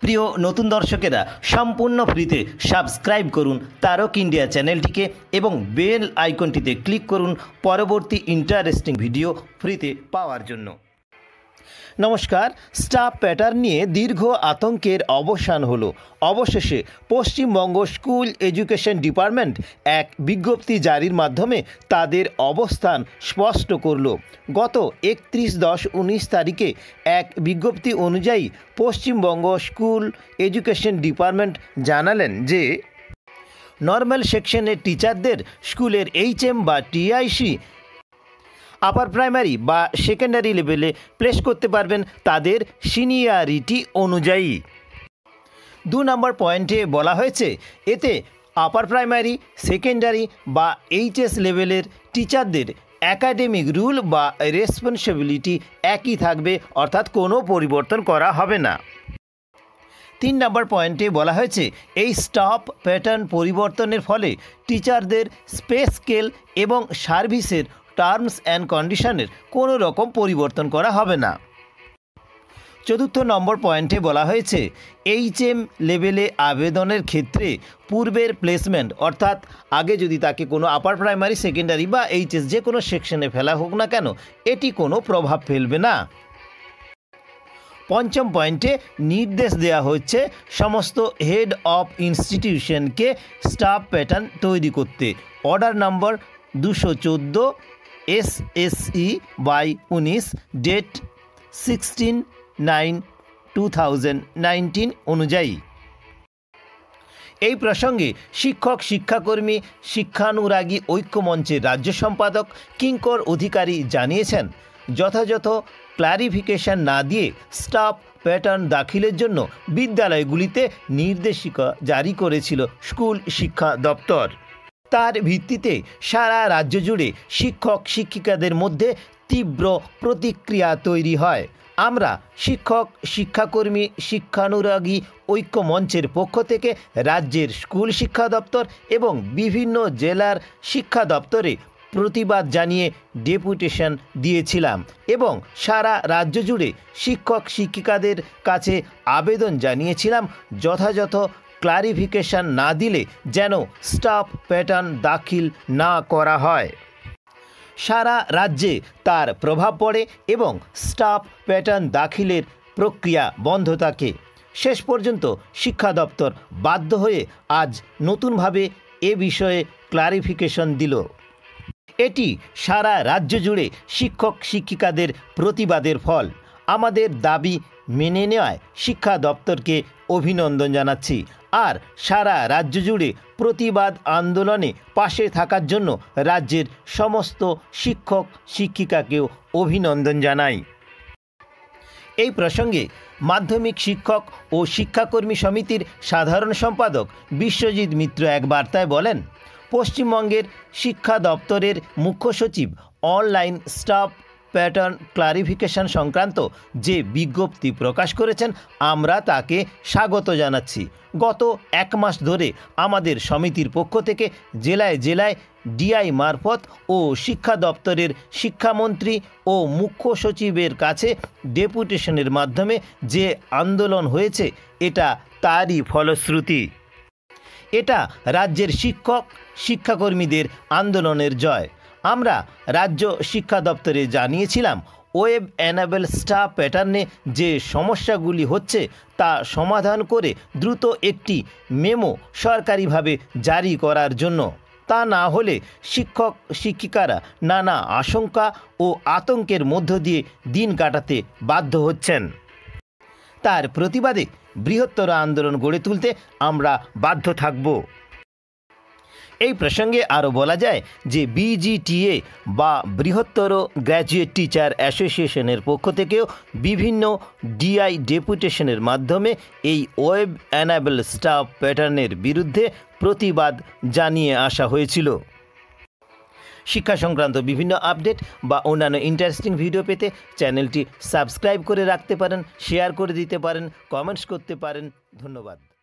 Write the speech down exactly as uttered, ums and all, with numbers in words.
প্রিয় নতুন দর্শকেরা সম্পূর্ণ ফ্রিতে সাবস্ক্রাইব করুন তারক ইন্ডিয়া চ্যানেলটিকে এবং বেল আইকনটিতে ক্লিক করুন পরবর্তী ইন্টারেস্টিং ভিডিও ফ্রিতে পাওয়ার জন্য। নমস্কার। স্টাফ প্যাটার্ন নিয়ে দীর্ঘ আতঙ্কের অবসান হলো। অবশেষে পশ্চিমবঙ্গ স্কুল এডুকেশন ডিপার্টমেন্ট এক বিজ্ঞপ্তি জারির মাধ্যমে তাদের অবস্থান স্পষ্ট করল। গত একত্রিশ দশ উনিশ তারিখে এক বিজ্ঞপ্তি অনুযায়ী পশ্চিমবঙ্গ স্কুল এডুকেশন ডিপার্টমেন্ট জানালেন যে নর্মাল সেকশনের টিচারদের স্কুলের এইচএম বা টিআইসি আপার প্রাইমারি বা সেকেন্ডারি লেভেলে প্লেস করতে পারবেন তাদের সিনিয়রিটি অনুযায়ী। দু নম্বর পয়েন্টে বলা হয়েছে এতে আপার প্রাইমারি সেকেন্ডারি বা এইচএস লেভেলের টিচারদের একাডেমিক রুল বা রেসপন্সিবিলিটি একই থাকবে, অর্থাৎ কোনো পরিবর্তন করা হবে না। তিন নম্বর পয়েন্টে বলা হয়েছে এই স্টাফ প্যাটার্ন পরিবর্তনের ফলে টিচারদের পে স্কেল এবং সার্ভিসের টার্মস অ্যান্ড কন্ডিশনের কোনো রকম পরিবর্তন করা হবে না। চতুর্থ নম্বর পয়েন্টে বলা হয়েছে এইচএম লেভেলে আবেদনের ক্ষেত্রে পূর্বের প্লেসমেন্ট, অর্থাৎ আগে যদি তাকে কোনো আপার প্রাইমারি সেকেন্ডারি বা এইচএস যে কোনো সেকশনে ফেলা হোক না কেন, এটি কোনো প্রভাব ফেলবে না। পঞ্চম পয়েন্টে নির্দেশ দেওয়া হচ্ছে সমস্ত হেড অফ ইনস্টিটিউশনকে স্টাফ প্যাটার্ন তৈরি করতে। অর্ডার নম্বর দুশো চোদ্দো এস এস ই বাই উনিশ date sixteen nine two thousand nineteen অনুযায়ী। এই প্রসঙ্গে শিক্ষক শিক্ষাকর্মী শিক্ষানুরাগী ঐক্যমঞ্চের রাজ্য সম্পাদক কিঙ্কর অধিকারী জানিয়েছেন, যথাযথ ক্লারিফিকেশন না দিয়ে স্টাফ প্যাটার্ন দাখিলের জন্য বিদ্যালয়গুলিতে নির্দেশিকা জারি করেছিল স্কুল শিক্ষা দপ্তর। তার ভিত্তিতে সারা রাজ্য জুড়ে শিক্ষক শিক্ষিকাদের মধ্যে তীব্র প্রতিক্রিয়া তৈরি হয়। আমরা শিক্ষক শিক্ষাকর্মী শিক্ষানুরাগী ঐক্য মঞ্চের পক্ষ থেকে রাজ্যের স্কুল শিক্ষা দপ্তর এবং বিভিন্ন জেলার শিক্ষা দপ্তরে প্রতিবাদ জানিয়ে ডেপুটেশন দিয়েছিলাম এবং সারা রাজ্য জুড়ে শিক্ষক শিক্ষিকাদের কাছে আবেদন জানিয়েছিলাম যথাযথ ক্লারিফিকেশন না দিলে যেন স্টাফ প্যাটার্ন দাখিল না করা হয়। সারা রাজ্যে তার প্রভাব পড়ে এবং স্টাফ প্যাটার্ন দাখিলের প্রক্রিয়া বন্ধ থাকে। শেষ পর্যন্ত শিক্ষা দপ্তর বাধ্য হয়ে আজ নতুনভাবে এ বিষয়ে ক্লারিফিকেশন দিল। এটি সারা রাজ্য জুড়ে শিক্ষক শিক্ষিকাদের প্রতিবাদের ফল। আমাদের দাবি মেনে নেওয়ায় শিক্ষা দপ্তরকে অভিনন্দন জানাচ্ছি আর সারা রাজ্য জুড়ে প্রতিবাদ আন্দোলনে পাশে থাকার জন্য রাজ্যের সমস্ত শিক্ষক শিক্ষিকাকেও অভিনন্দন জানাই। এই প্রসঙ্গে মাধ্যমিক শিক্ষক ও শিক্ষাকর্মী সমিতির সাধারণ সম্পাদক বিশ্বজিৎ মিত্র এক বার্তায় বলেন, পশ্চিমবঙ্গের শিক্ষা দপ্তরের মুখ্য সচিব অনলাইন স্টাফ প্যাটার্ন ক্লারিফিকেশন সংক্রান্ত যে বিজ্ঞপ্তি প্রকাশ করেছেন আমরা তাকে স্বাগত জানাচ্ছি। গত এক মাস ধরে আমাদের সমিতির পক্ষ থেকে জেলায় জেলায় ডিআই মারফত ও শিক্ষা দপ্তরের শিক্ষামন্ত্রী ও মুখ্য সচিবের কাছে ডেপুটেশনের মাধ্যমে যে আন্দোলন হয়েছে এটা তারই ফলশ্রুতি। এটা রাজ্যের শিক্ষক শিক্ষাকর্মীদের আন্দোলনের জয়। আমরা রাজ্য শিক্ষা দপ্তরে জানিয়েছিলাম ওয়েব অ্যানাবেল স্টাফ প্যাটার্নে যে সমস্যাগুলি হচ্ছে তা সমাধান করে দ্রুত একটি মেমো সরকারিভাবে জারি করার জন্য। তা না হলে শিক্ষক শিক্ষিকারা নানা আশঙ্কা ও আতঙ্কের মধ্য দিয়ে দিন কাটাতে বাধ্য হচ্ছেন। তার প্রতিবাদে বৃহত্তর আন্দোলন গড়ে তুলতে আমরা বাধ্য থাকব। এই প্রসঙ্গে আরও বলা যায় যে বিজিটিএ বা বৃহত্তর গ্র্যাজুয়েট টিচার অ্যাসোসিয়েশনের পক্ষ থেকেও বিভিন্ন ডিআই ডেপুটেশনের মাধ্যমে এই ওয়েব অ্যানাবেল স্টাফ প্যাটার্নের বিরুদ্ধে প্রতিবাদ জানিয়ে আসা হয়েছিল। শিক্ষা সংক্রান্ত বিভিন্ন আপডেট বা অন্যান্য ইন্টারেস্টিং ভিডিও পেতে চ্যানেলটি সাবস্ক্রাইব করে রাখতে পারেন, শেয়ার করে দিতে পারেন, কমেন্টস করতে পারেন। ধন্যবাদ।